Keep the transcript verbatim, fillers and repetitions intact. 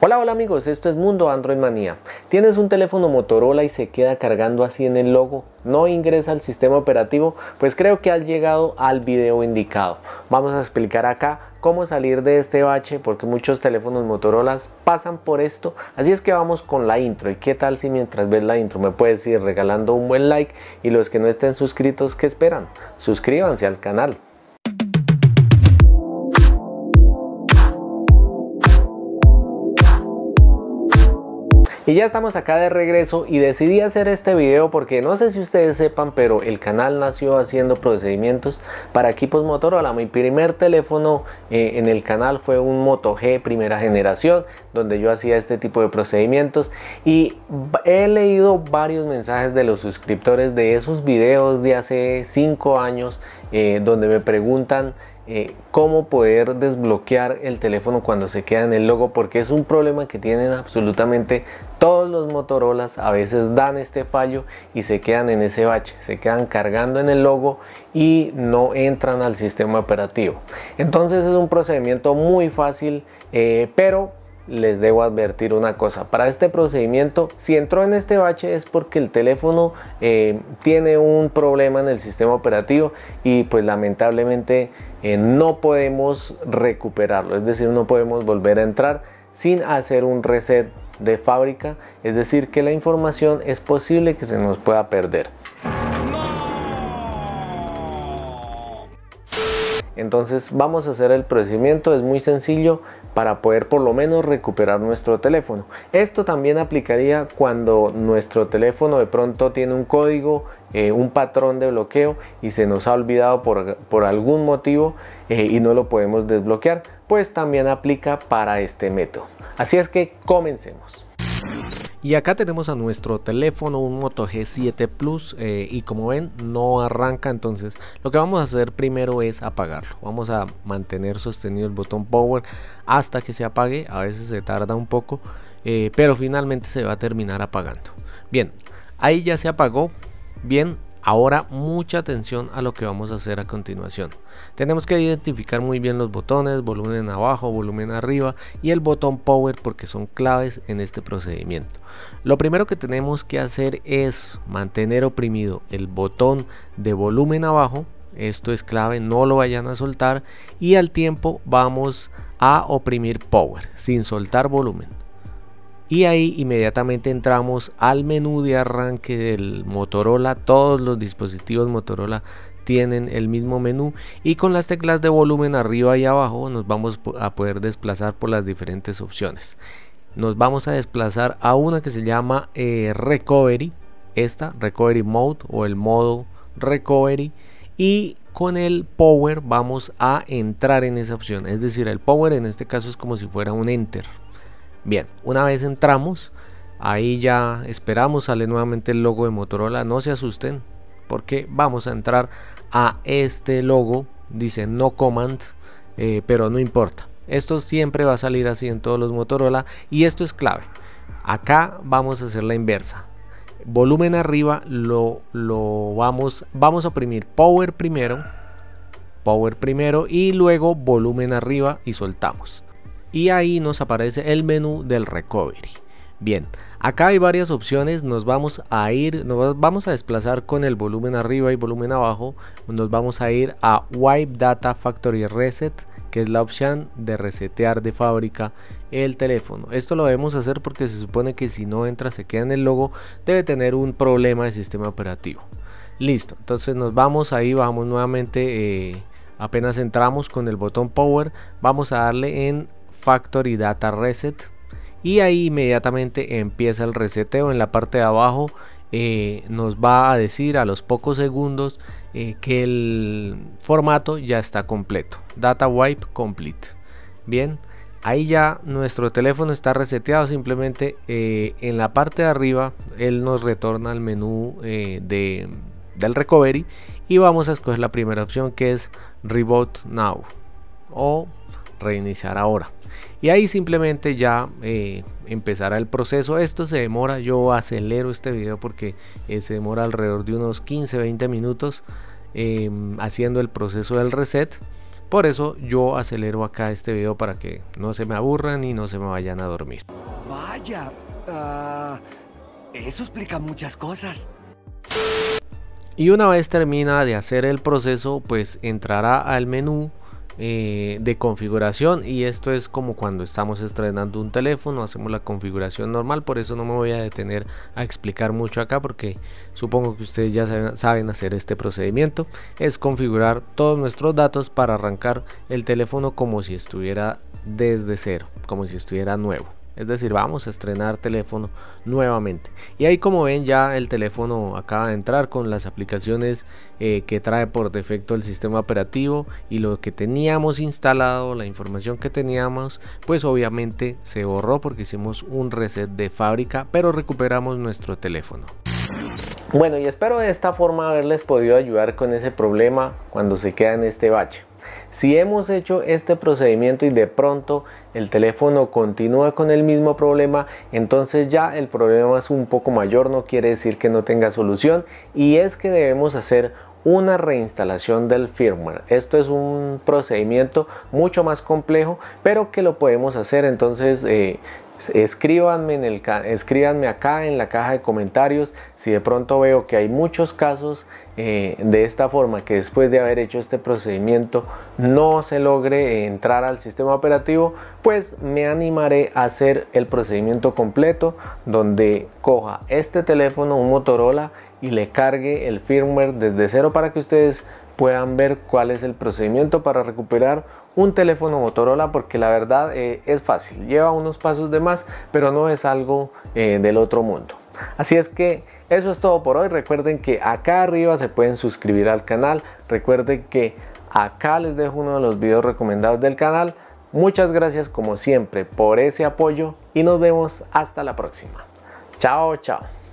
Hola, hola amigos, esto es Mundo Android Manía. ¿Tienes un teléfono Motorola y se queda cargando así en el logo? ¿No ingresa al sistema operativo? Pues creo que has llegado al video indicado. Vamos a explicar acá cómo salir de este bache, porque muchos teléfonos Motorola pasan por esto. Así es que vamos con la intro. ¿Y qué tal si mientras ves la intro me puedes ir regalando un buen like? Y los que no estén suscritos, ¿qué esperan? Suscríbanse al canal. Y ya estamos acá de regreso y decidí hacer este video porque no sé si ustedes sepan, pero el canal nació haciendo procedimientos para equipos Motorola. Mi primer teléfono eh, en el canal fue un Moto G primera generación, donde yo hacía este tipo de procedimientos, y he leído varios mensajes de los suscriptores de esos videos de hace cinco años eh, donde me preguntan Eh, cómo poder desbloquear el teléfono cuando se queda en el logo, porque es un problema que tienen absolutamente todos los Motorolas. A veces dan este fallo y se quedan en ese bache, se quedan cargando en el logo y no entran al sistema operativo. Entonces es un procedimiento muy fácil, eh, pero les debo advertir una cosa: para este procedimiento, si entró en este bache es porque el teléfono eh, tiene un problema en el sistema operativo y pues lamentablemente eh, no podemos recuperarlo, es decir, no podemos volver a entrar sin hacer un reset de fábrica, es decir, que la información es posible que se nos pueda perder. Entonces vamos a hacer el procedimiento, es muy sencillo para poder por lo menos recuperar nuestro teléfono. Esto también aplicaría cuando nuestro teléfono de pronto tiene un código, eh, un patrón de bloqueo y se nos ha olvidado por, por algún motivo eh, y no lo podemos desbloquear, pues también aplica para este método. Así es que comencemos. Y acá tenemos a nuestro teléfono, un Moto G siete Plus, eh, y como ven no arranca. Entonces lo que vamos a hacer primero es apagarlo. Vamos a mantener sostenido el botón Power hasta que se apague. A veces se tarda un poco, eh, pero finalmente se va a terminar apagando. Bien, ahí ya se apagó. Bien, ahora mucha atención a lo que vamos a hacer a continuación. Tenemos que identificar muy bien los botones, volumen abajo, volumen arriba y el botón Power, porque son claves en este procedimiento. Lo primero que tenemos que hacer es mantener oprimido el botón de volumen abajo. Esto es clave, no lo vayan a soltar, y al tiempo vamos a oprimir Power sin soltar volumen. Y ahí inmediatamente entramos al menú de arranque del Motorola. Todos los dispositivos Motorola tienen el mismo menú, y con las teclas de volumen arriba y abajo nos vamos a poder desplazar por las diferentes opciones. Nos vamos a desplazar a una que se llama eh, Recovery, esta Recovery Mode o el modo Recovery, y con el Power vamos a entrar en esa opción, es decir, el Power en este caso es como si fuera un Enter. Bien, una vez entramos, ahí ya esperamos, sale nuevamente el logo de Motorola. No se asusten, porque vamos a entrar a este logo, dice No Command, eh, pero no importa. Esto siempre va a salir así en todos los Motorola, y esto es clave. Acá vamos a hacer la inversa. Volumen arriba lo, lo vamos, vamos a oprimir Power primero, Power primero y luego volumen arriba y soltamos. Y ahí nos aparece el menú del Recovery. Bien, acá hay varias opciones. Nos vamos a ir, nos vamos a desplazar con el volumen arriba y volumen abajo. Nos vamos a ir a Wipe Data Factory Reset, que es la opción de resetear de fábrica el teléfono. Esto lo debemos hacer porque se supone que si no entra, se queda en el logo, debe tener un problema de sistema operativo. Listo, entonces nos vamos ahí, vamos nuevamente, eh, apenas entramos con el botón Power, vamos a darle en Factory Data Reset, y ahí inmediatamente empieza el reseteo. En la parte de abajo eh, nos va a decir a los pocos segundos eh, que el formato ya está completo, Data Wipe Complete. Bien, ahí ya nuestro teléfono está reseteado. Simplemente eh, en la parte de arriba él nos retorna al menú eh, de, del Recovery, y vamos a escoger la primera opción, que es Reboot Now o reiniciar ahora, y ahí simplemente ya eh, empezará el proceso. Esto se demora, yo acelero este video porque eh, se demora alrededor de unos quince a veinte minutos eh, haciendo el proceso del reset, Por eso yo acelero acá este video para que no se me aburran y no se me vayan a dormir. Vaya, uh, eso explica muchas cosas. Y una vez termina de hacer el proceso, pues entrará al menú eh, de configuración, y esto es como cuando estamos estrenando un teléfono, hacemos la configuración normal. Por eso no me voy a detener a explicar mucho acá, porque supongo que ustedes ya saben, saben hacer este procedimiento. Es configurar todos nuestros datos para arrancar el teléfono como si estuviera desde cero, como si estuviera nuevo. Es decir, vamos a estrenar teléfono nuevamente. Y ahí, como ven, ya el teléfono acaba de entrar con las aplicaciones eh, que trae por defecto el sistema operativo, y lo que teníamos instalado, la información que teníamos, pues obviamente se borró porque hicimos un reset de fábrica, pero recuperamos nuestro teléfono. Bueno, y espero de esta forma haberles podido ayudar con ese problema cuando se queda en este bache. Si hemos hecho este procedimiento y de pronto el teléfono continúa con el mismo problema, entonces ya el problema es un poco mayor, no quiere decir que no tenga solución, y es que debemos hacer una reinstalación del firmware. Esto es un procedimiento mucho más complejo, pero que lo podemos hacer. Entonces eh, escríbanme, en el, escríbanme acá en la caja de comentarios si de pronto veo que hay muchos casos eh, de esta forma, que después de haber hecho este procedimiento no se logre entrar al sistema operativo. Pues me animaré a hacer el procedimiento completo, donde coja este teléfono, un Motorola, y le cargue el firmware desde cero, para que ustedes puedan ver cuál es el procedimiento para recuperar un teléfono Motorola, porque la verdad eh, es fácil, lleva unos pasos de más, pero no es algo eh, del otro mundo. Así es que eso es todo por hoy. Recuerden que acá arriba se pueden suscribir al canal. Recuerden que acá les dejo uno de los videos recomendados del canal. Muchas gracias como siempre por ese apoyo y nos vemos hasta la próxima. Chao, chao.